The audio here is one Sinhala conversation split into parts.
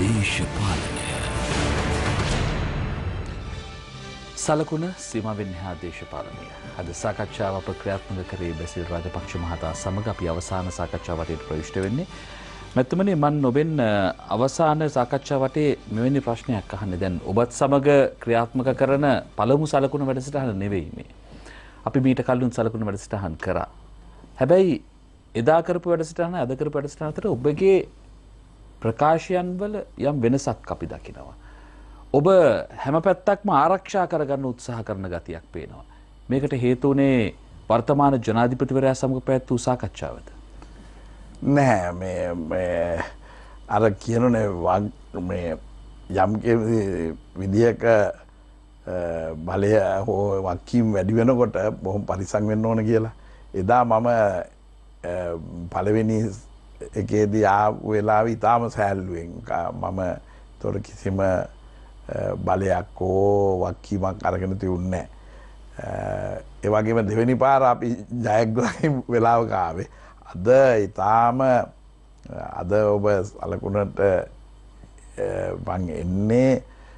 දේශපාලනය සලකුණ සීමාවෙන් එහා දේශපාලනය. අද සාකච්ඡාව අප ක්‍රියාත්මක කරේ බැසිල් රාජපක්ෂ මහතා සමග අපි අවසාන සාකච්ඡාව වටේට ප්‍රවිෂ්ඨ වෙන්නේ. මැතිතුමනි මම ඔබෙන් අවසාන සාකච්ඡාව වටේ මෙවැනි ප්‍රශ්නයක් අහන්නේ. දැන් ඔබත් සමග ක්‍රියාත්මක කරන පළමු සලකුණ වැඩසටහන නෙවෙයි මේ. අපි මීට කලින් සලකුණ වැඩසටහන් කරා. හැබැයි එදා කරපු වැඩසටහන අද කරපු වැඩසටහන අතර ඔබගේ ප්‍රකාශයන් වල යම් වෙනසක් අපි දකිනවා. ඔබ හැම පැත්තක්ම ආරක්ෂා කරගන්න උත්සාහ කරන ගතියක් පේනවා. මේකට හේතු උනේ වර්තමාන ජනාධිපතිවරයා සමග පැවැත් වූ සාකච්ඡාවද? නෑ මේ අර කියනනේ මේ යම් විදියක බලය හෝ වක්කීම් වැඩි වෙනකොට බොහොම පරිස්සම් වෙන්න ඕන කියලා. එදා මම පළවෙනි එකේදී ආපු වෙලාවේ ඊටාම සෑල්ලුවෙන් මම ඒතොර කිසිම බලයක් හෝ වක්කීමක් අරගෙන තියුන්නේ නැහැ. ඒ වගේම දෙවෙනි පාර අපි ජයග්‍රහී වෙලාවක ආවේ. අද ඊටාම අද ඔබ සලකුණට මං එන්නේ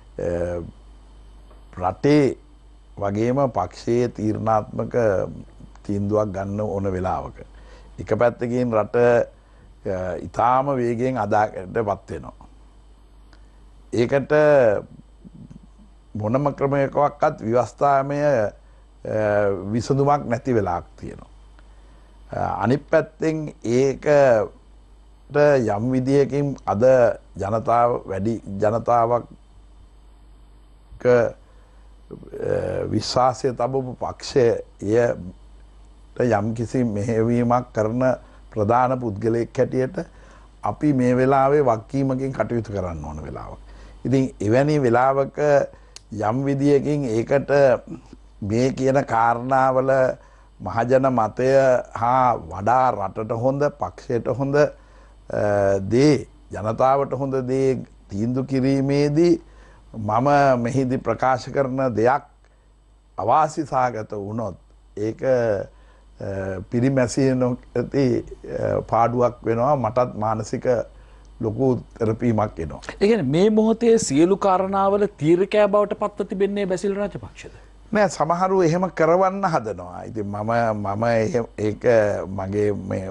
රටේ වගේම පක්ෂයේ තීරණාත්මක තීන්දුවක් ගන්න ඕන වෙලාවක. එක පැත්තකින් රට ඊටාම වේගයෙන් අදාකටපත් වෙනවා. ඒකට මොනම ක්‍රමයකවත් ව්‍යවස්ථාමය විසඳුමක් නැති වෙලාවක් තියෙනවා. අනිත් පැත්තෙන් ඒකට යම් විදියකින් අද ජනතාව වැඩි ජනතාවක් විශ්වාසය තබපු පක්ෂයට යම් කිසි මෙහෙයවීමක් කරන ප්‍රධාන පුද්ගලයෙක් හැටියට අපි මේ වෙලාවේ වක්කීමකින් කටයුතු කරන්න ඕන වෙලාවක්. ඉතින් එවැනි වෙලාවක යම් විදියකින් ඒකට මේ කියන කාරණාවල මහජන මතය හා වඩා රටට හොඳ පක්ෂයට හොඳ දේ ජනතාවට හොඳ දේ තීන්දුව කිරීමේදී මම මෙහිදී ප්‍රකාශ කරන දෙයක් අවාසි සහගත වුණොත් ඒක පිරිමැසිය නොඇති පාඩුවක් වෙනවා. මටත් මානසික ලොකු තෙරපීමක් එනවා. ඒ කියන්නේ මේ මොහොතේ සියලු කාරණාවල තීරකයා බවට පත්ව තිබෙන්නේ බැසිල් රාජපක්ෂද? නෑ, සමහරු එහෙම කරවන්න හදනවා. ඉතින් මම ඒක මගේ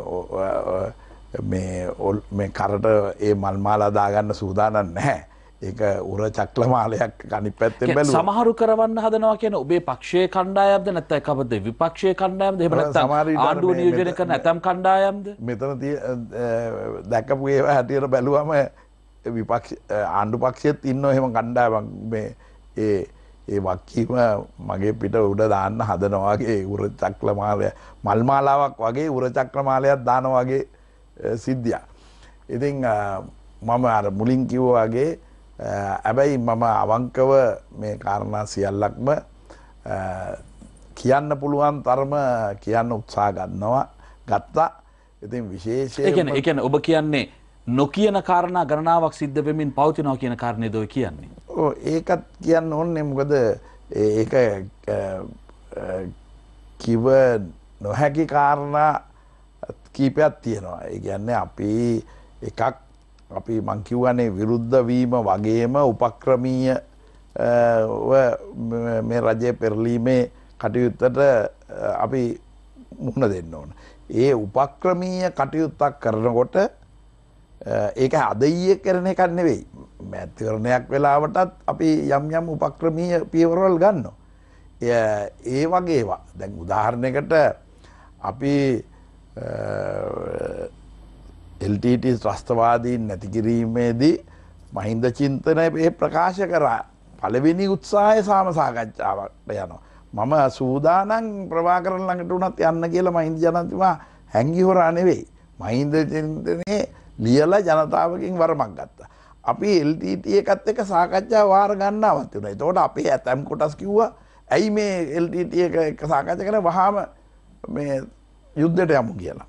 මේ කරට ඒ මල් මාලා දාගන්න සූදානම් නැහැ. ඒක උර චක්‍රමාලයක් අනිත් පැත්තෙන් බැලුවා. සමහරු කරවන්න හදනවා කියන ඔබේ පක්ෂයේ කණ්ඩායම්ද නැත්නම් කවද විපක්ෂයේ කණ්ඩායම්ද එහෙම නැත්නම් ආණ්ඩුව නියෝජනය කරන ඇතම් කණ්ඩායම්ද? මෙතන දැකපු ඒවා හැටියට බැලුවම විපක්ෂ ආණ්ඩු පක්ෂයේත් ඉන්න එහෙම කණ්ඩායමක් මේ ඒ වක්කීම මගේ පිට උඩ දාන්න හදනවා වගේ උර චක්‍රමාලය මල් මාලාවක් වගේ උර චක්‍රමාලයක් දානවා වගේ සිද්ධියක්. ඉතින් මම අර මුලින් කිව්වා වගේ හැබැයි මම අවංකව මේ කාරණා සියල්ලක්ම කියන්න පුළුවන් තරම කියන්න උත්සාහ ගත්තා. ඉතින් විශේෂයෙන් ඒ කියන්නේ ඔබ කියන්නේ නොකියන කාරණා ගණනාවක් සිද්ධ වෙමින් පවතිනවා කියන කාරණේද ඔය කියන්නේ? ඔව් ඒකත් කියන්න ඕනේ. මොකද ඒක කිව නොහැකි කාරණා කීපයක් තියෙනවා. ඒ කියන්නේ අපි මං කියවනේ විරුද්ධ වීම වගේම උපක්‍රමීය මේ රජයේ පෙරලීමේ කටයුත්තට අපි මුහුණ දෙන්න ඕන. ඒ උපක්‍රමීය කටයුත්තක් කරනකොට ඒක අද ඊයේ කරන එකක් නෙවෙයි. මැතිවරණයක් වෙලාවටත් අපි යම් උපක්‍රමීය පියවරවල් ගන්නවා. ඒ වගේ ඒවා. දැන් උදාහරණයකට අපි LTT ත්‍රස්තවාදීන් නැති කිරීමේදී මහින්ද චින්තනය ප්‍රකාශ කරා පළවෙනි උත්සාහය සාම සාකච්ඡාවට යනවා. මම සූදානම් ප්‍රභාකරන් ළඟට උනත් යන්න කියලා මහින්ද ජනතුමා හැංගි හොරා නෙවෙයි. මහින්ද චින්තනයේ ලියලා ජනතාවකින් වරමක් ගත්තා. අපි LTT එකත් එක්ක සාකච්ඡා වාර ගන්නවත් උනා. ඒතකොට අපේ ඇතම් කොටස් කිව්වා ඇයි මේ LTT එක සාකච්ඡා කරලා වහාම මේ යුද්ධයට යමු කියලා.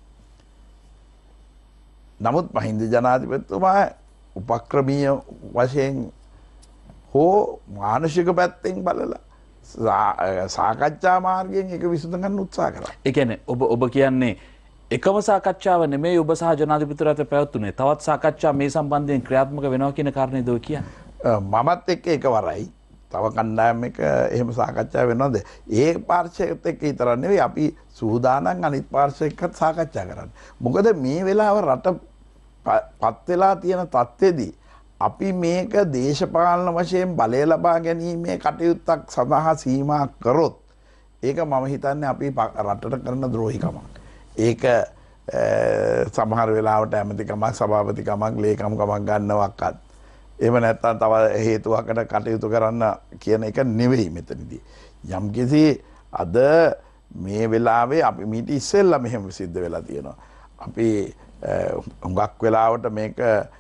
නමුත් මහින්ද ජනාධිපතිතුමා උපක්‍රමීය වශයෙන් හෝ මානසික පැත්තෙන් බලලා සාකච්ඡා මාර්ගයෙන් ඒක විසඳ ගන්න උත්සාහ කරා. ඒ කියන්නේ ඔබ කියන්නේ එකම සාකච්ඡාව නෙමෙයි ඔබ සහ ජනාධිපතිතුමා අතර පැවතුනේ. තවත් සාකච්ඡා මේ සම්බන්ධයෙන් ක්‍රියාත්මක වෙනවා කියන කාරණේද ඔය කියන්නේ? මමත් එක්ක එකවරයි. තව කණ්ඩායම් එක එහෙම සාකච්ඡා වෙනවද? ඒ පාර්ශ්වයත් එක්ක විතරක් නෙවෙයි අපි සූදානම් අනිත් පාර්ශ්වයකත් සාකච්ඡා කරන්න. මොකද මේ වෙලාව රට පත් වෙලා තියෙන තත්ත්වෙදී අපි මේක දේශපාලන වශයෙන් බලය ලබා ගැනීමේ කටයුත්තක් සඳහා සීමා කරොත් ඒක මම හිතන්නේ අපි රටට කරන ද්‍රෝහිකමක්. ඒක සමහර වෙලාවට ඇමතිකමක් සභාපතිකමක් ලේකම්කමක් ගන්නවක්වත් එහෙම නැත්නම් තව හේතුවකට කටයුතු කරන්න කියන එක නෙවෙයි මෙතනදී. යම්කිසි අද මේ වෙලාවේ අපි මීට ඉස්සෙල්ලා මෙහෙම සිද්ධ වෙලා තියෙනවා. අපි හුඟක් වෙලාවට මේක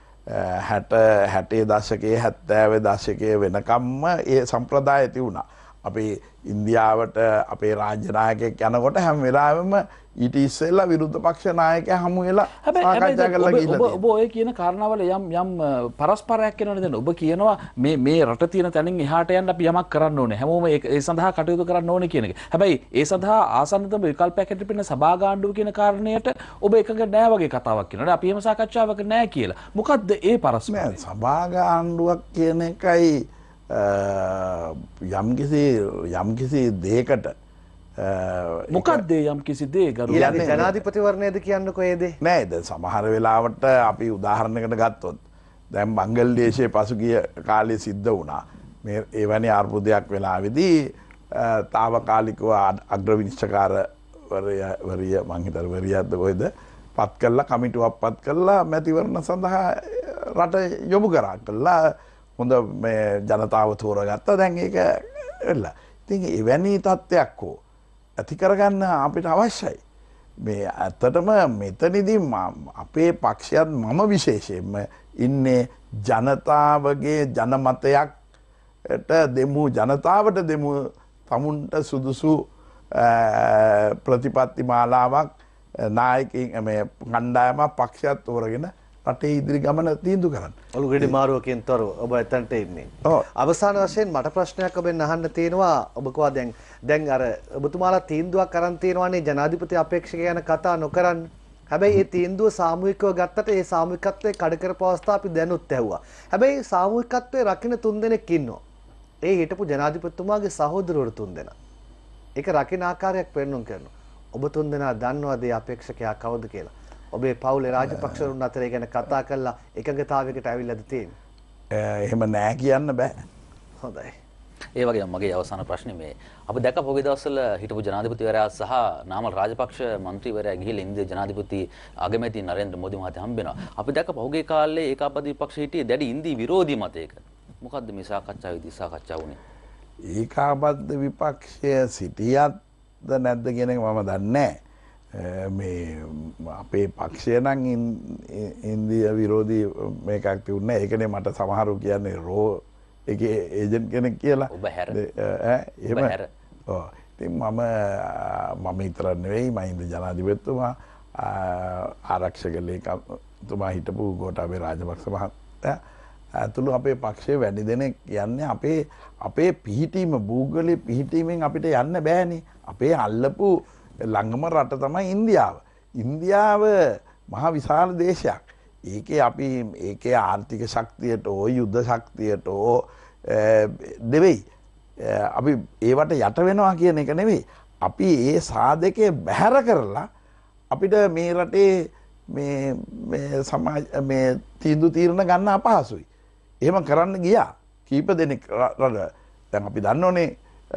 60 දශකයේ 70 දශකයේ වෙනකම්ම ඒ සම්ප්‍රදාය තිබුණා. අපි ඉන්දියාවට අපේ රාජ්‍ය නායකයෙක් යනකොට හැම වෙලාවෙම ඊට ඉස්සෙල්ලා විරුද්ධ පක්ෂ නායකයා හමු වෙලා සාකච්ඡා කරලා ගිහිල්ලා ඔබ ඔය කියන කාරණාවල යම් පරස්පරයක් වෙනවනේ. දැන් ඔබ කියනවා මේ රට තියෙන තැනින් එහාට යන්න අපි යමක් කරන්න ඕනේ. හැමෝම ඒ සඳහා කටයුතු කරන්න ඕනේ කියන එක. හැබැයි ඒ සඳහා ආසන්නතම විකල්පයක් හැටියට පෙනෙන සභාගාණ්ඩුව කියන කාරණයට ඔබ එකඟ නැහැ වගේ කතාවක් කියනවා. අපි එහෙම සාකච්ඡාවක නැහැ කියලා. මොකද්ද ඒ පරස්පරය? සභාගාණ්ඩුවක් කියන එකයි යම්කිසි දෙයකට මොකක්ද යම්කිසි දේ ගරු ජනාධිපතිවරණයද කියන්නකෝ ඒ දේ නේද? සමහර වෙලාවට අපි උදාහරණයකට ගත්තොත් දැන් බංගල්දේශයේ පසුගිය කාලේ සිද්ධ වුණා මේ එවැනි අර්බුදයක් වෙලාවේදී తాවකාලිකව අග්‍ර විනිශ්චයකාරවරිය මං හිතන්නේ වරියද්ද කොහෙද පත් කළා කමිටුවක් පත් කළා මැතිවරණ සඳහා රට යොමු කළා හොඳ මේ ජනතාව තෝරගත්තා. දැන් ඒක එල්ල. ඉතින් එවැනි තත්ත්වයක් හෝ ඇති කරගන්න අපිට අවශ්‍යයි. මේ ඇත්තටම මෙතනදී අපේ පක්ෂයත් මම විශේෂයෙන්ම ඉන්නේ ජනතාවගේ ජනමතයක්ට දෙමු ජනතාවට දෙමු තමුන්ට සුදුසු ප්‍රතිපත්ති මාලාවක් නායකයින් මේ කණ්ඩායමක් පක්ෂයක් තෝරගෙන රටේ ඉදිරි ගමන තීන්දුව කරන්න. ඔලුගෙඩි මාරුවකින් තොරව ඔබ එතනට ඉන්නේ. අවසාන වශයෙන් මට ප්‍රශ්නයක් ඔබෙන් අහන්න තියෙනවා. ඔබ කවා දැන් අර ඔබතුමාලා තීන්දුවක් අරන් තියෙනවානේ ජනාධිපති අපේක්ෂක යන කතා නොකරන්න. හැබැයි මේ තීන්දුව සාමූහිකව ගත්තට ඒ සාමූහිකත්වයේ කඩ කරපු අවස්ථා අපි දැනුත් ඇහුවා. හැබැයි සාමූහිකත්වයේ රකින්න 3 දෙනෙක් ඉන්නවා. ඒ හිටපු ජනාධිපතිතුමාගේ සහෝදරවරු 3 දෙනා. ඒක රකින්න ආකාරයක් පෙන්වන්න කරනවා. ඔබ 3 දෙනා දන්නවද මේ අපේක්ෂකයා කවුද කියලා? ඔබේ පවුලේ රාජපක්ෂවරුන් අතර ගැන කතා කරලා එකඟතාවයකට ඇවිල්ලාද තියෙන්නේ? එහෙම නෑ කියන්න බෑ. හොඳයි. ඒ වගේම මගේ අවසාන ප්‍රශ්නේ මේ අපි දැක්ක පොගේ දවස්වල හිටපු ජනාධිපතිවරයා සහ නාමල් රාජපක්ෂ මන්ත්‍රීවරයා ගිහිල්ලා ඉන්දියා ජනාධිපති අගමැති නරේන්ද්‍ර මෝදි මහත්තයා හම්බ වෙනවා. අපි දැක්ක පොගේ කාලේ ඒකාබද්ධ විපක්ෂ හිටියේ දැඩි ඉන්දී විරෝධී මතයක. මොකද්ද මේ සාකච්ඡාවේදී සාකච්ඡා වුණේ? ඒකාබද්ධ විපක්ෂය සිටියත්ද නැද්ද කියන එක මම දන්නේ නැහැ. මේ අපේ පක්ෂය නම් ඉන්දිය විරෝධී මේකක් තිබුණේ. ඒකනේ මට සමහරු කියන්නේ රෝ එකේ ඒජන්ට් කෙනෙක් කියලා. ඔබ හැර. එහෙම. ඔව්. ඉතින් මම විතර නෙවෙයි මහින්ද ජනාධිපතිතුමා ආරක්ෂක ලේකම්තුමා හිටපු ගෝඨාභය රාජපක්ෂ මහත්තයා ඇතුළු අපේ පක්ෂයේ වැඩි දෙනෙක් යන්නේ අපේ පිහිටීම භූගෝලීය පිහිටීමෙන් අපිට යන්න බෑනේ. අපේ අල්ලපු ළඟම රට තමයි ඉන්දියාව. ඉන්දියාව මහා විශාල දේශයක්. ඒකේ ආර්ථික ශක්තියට හෝ යුද්ධ ශක්තියට හෝ නෙවෙයි. අපි ඒවට යට වෙනවා කියන එක නෙවෙයි. අපි ඒ සාධකේ බැහැර කරලා අපිට මේ රටේ මේ තීන්දුව తీරන ගන්න අපහසුයි. එහෙම කරන්න ගියා. කීප දෙනෙක් දැන් අපි දන්නෝනේ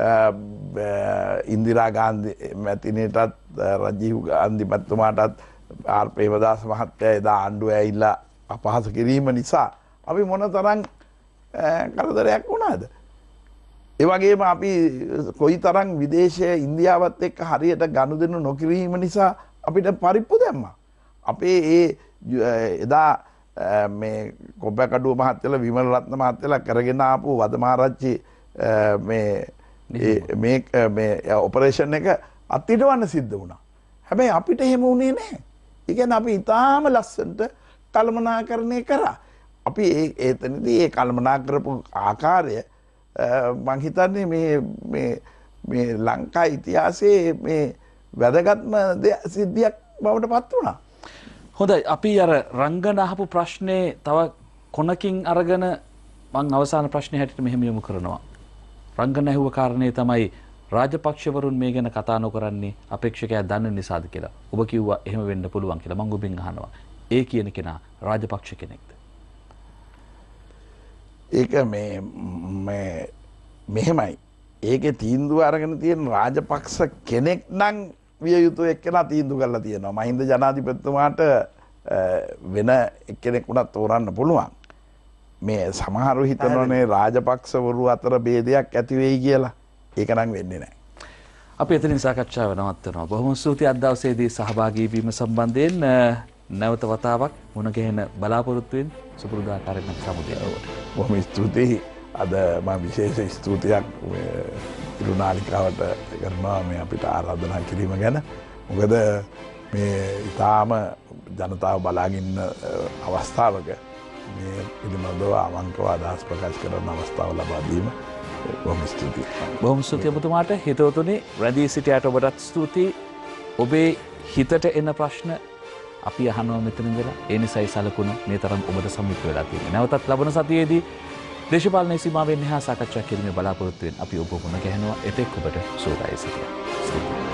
ඉන්දිරා ගාන්ධි මැතිණියටත් රජීව් ගාන්ධි මැතිතුමාටත් ආර් ප්‍රේමදාස මහත්තයා එදා ආණ්ඩුව ඇවිල්ලා අපහාස කිරීම නිසා අපි මොනතරම් කරදරයක් වුණාද? ඒ වගේම අපි කොයිතරම් විදේශයේ ඉන්දියාවත් එක්ක හරියට ගනුදෙනු නොකිරීම නිසා අපිට පරිප්පු දැම්මා. අපේ එදා මේ කොබ්බකඩුව මහත්තයලා විමල රත්න මහත්තයලා කරගෙන ආපු වදමාරච්චි මේ ඔපරේෂන් එක අත්හිටවන්න සිද්ධ වුණා. හැබැයි අපිට එහෙම වුණේ නැහැ. ඒ කියන්නේ අපි ඊටාම ලස්සනට කළමනාකරණය කරා. අපි එතනදී ඒ කළමනා කරපු ආකාරය මං හිතන්නේ මේ ලංකා ඉතිහාසයේ මේ වැදගත්ම සිද්ධියක් බවට පත් වුණා. හොඳයි අපි අර රංගන අහපු ප්‍රශ්නේ තව කොනකින් අරගෙන මං අවසාන ප්‍රශ්නේ හැටියට මෙහෙම යොමු කරනවා. රංගන ඇහුව කාරණේ තමයි රාජපක්ෂවරුන් මේ ගැන කතා නොකරන්නේ අපේක්ෂකයා දන්න නිසාද කියලා. ඔබ කිව්වා එහෙම වෙන්න පුළුවන් කියලා. මං ඔබෙන් අහනවා. ඒ කියන කෙනා රාජපක්ෂ කෙනෙක්ද? ඒක මෙහෙමයි. ඒකේ තීන්දුව අරගෙන තියෙන රාජපක්ෂ කෙනෙක් නම් විය යුතු එක්කෙනා තීන්දුව කරලා තියෙනවා. මහින්ද ජනාධිපතිතුමාට වෙන එක්කෙනෙක් උනත් තෝරන්න පුළුවන්. මේ සමහරව හිතනෝනේ රාජපක්ෂවරු අතර ભેදයක් ඇති වෙයි කියලා. ඒක නම් වෙන්නේ නැහැ. අපි එතනින් සාකච්ඡාව නවත්වනවා. බොහොම ස්තුතියි අද දවසේදී සහභාගී වීම සම්බන්ධයෙන් නැවත වතාවක් මුණ ගැහෙන බලාපොරොත්තු වෙන සුපුරුදු ආකාරයෙන් සමුදේවට. බොහොම ස්තුතියි. අද මම විශේෂ ස්තුතියක් ඉරුනාලිකාවට කරනවා මේ අපිට ආරාධනා කිරීම ගැන. මොකද මේ ඊටාම ජනතාව බලාගෙන ඉන්න අවස්ථාවක මේ පිළිබඳව අවංකව අදහස් ප්‍රකාශ කරන අවස්ථාව ලබා දීම බොහොම ස්තුතියි. බොහොම ස්තුතියි ඔබතුමාට. හිතවතුනි රැඳී සිටියට ඔබටත් ස්තුතියි. ඔබේ හිතට එන ප්‍රශ්න අපි අහනවා මෙතන ඉඳලා. ඒ නිසායි සලකුණ මේ තරම් ඔබට සමීප වෙලා තියෙන්නේ. නැවතත් ලබන සතියේදී දේශපාලන සීමාවෙන් එහා සාකච්ඡා කිරීමේ බලාපොරොත්තු වෙන අපි ඔබ මුණ ගැහෙනවා. එතෙක් ඔබට සුවදායි සිටියා.